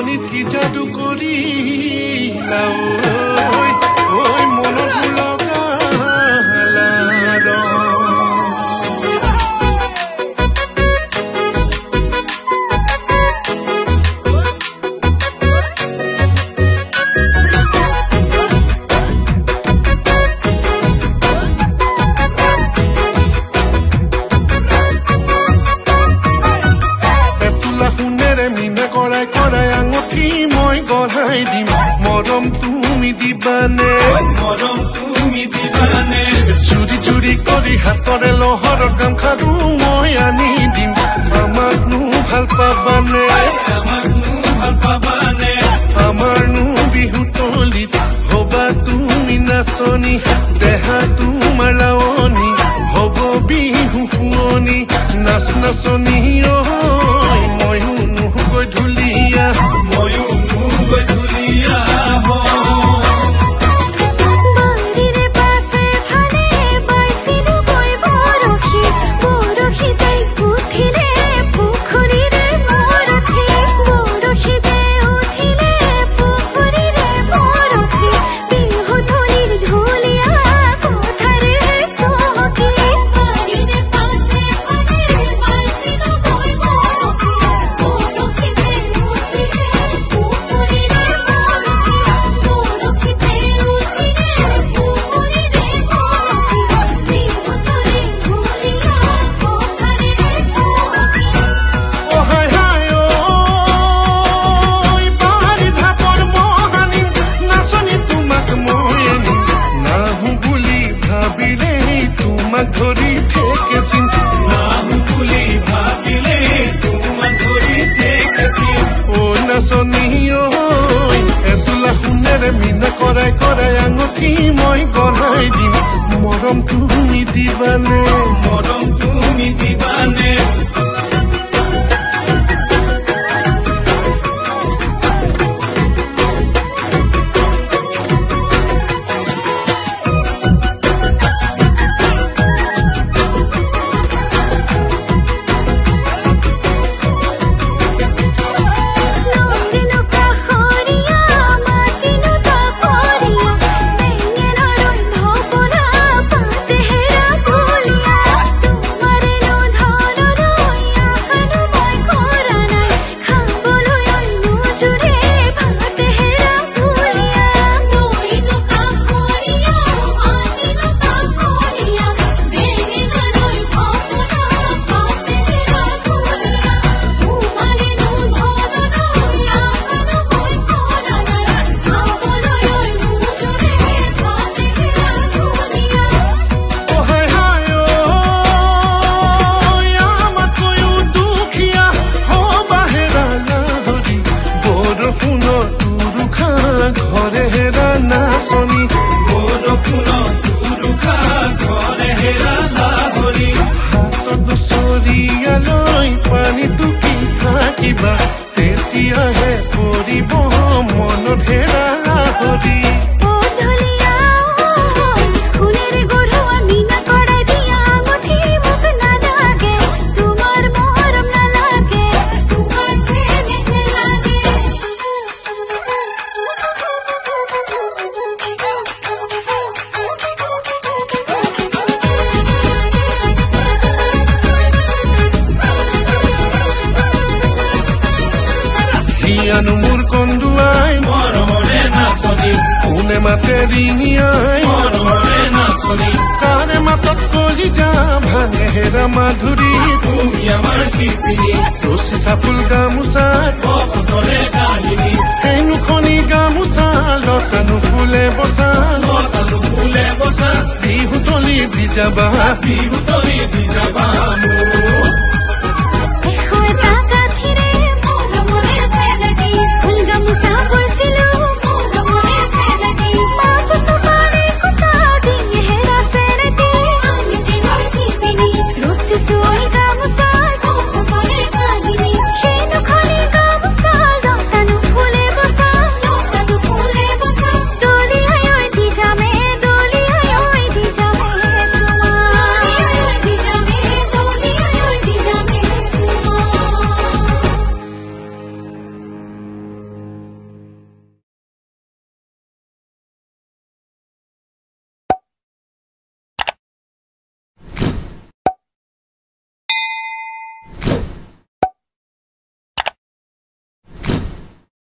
নাচনীত কি যাদু কৰি ঐ মনত লগা মৰম তুমি দিবানে চুৰি চুৰি কৰি হাতৰে লহৰৰ গামখাৰু মই আনি দিম আমাকনো ভাল পাবানে আমাৰনো বিহু তলিত হবা তুমি নাচনী দেহা তোমাৰ লাৱনী হব বিহু শুৱনি নাচ নাচনী ময়ো নুকৈ ঢুলীয়া মিনা কৰাই কৰাই আঙঠি মই গঢ়াই দিম মৰম তুমি দিবানে পানী টুকি থাকিবা তেতিয়াহে কৰিব মনত হেৰা হৰি মোৰ কন্দুৱাই মৰমৰে নাচনী কোনে মাতে ৰিঙিয়াই মৰমৰে নাচনী কাৰে মাতত কলি যা ভাঙে হেৰা মাধুৰী তুমি আমাৰ কীৰ্তিনী ৰচি চাফুল গামোচা কপতৰে কাহিনী হেনুখনি গামোচা লতানো ফুলে বচা বিহু তলি ভিজাবা মোৰ